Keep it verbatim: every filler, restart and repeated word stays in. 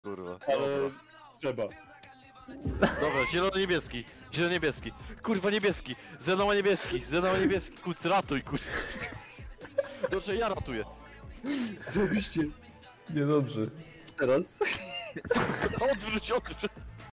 Kurwa. Ale Dobra. trzeba. Dobra, zielono-niebieski. Zielono-niebieski. Kurwa niebieski. Zenoła niebieski. Zenoła niebieski. Kurwa, ratuj, kurwa. Dobrze, ja ratuję. Zrobiście. Niedobrze. Teraz. Odwróć, odwróć.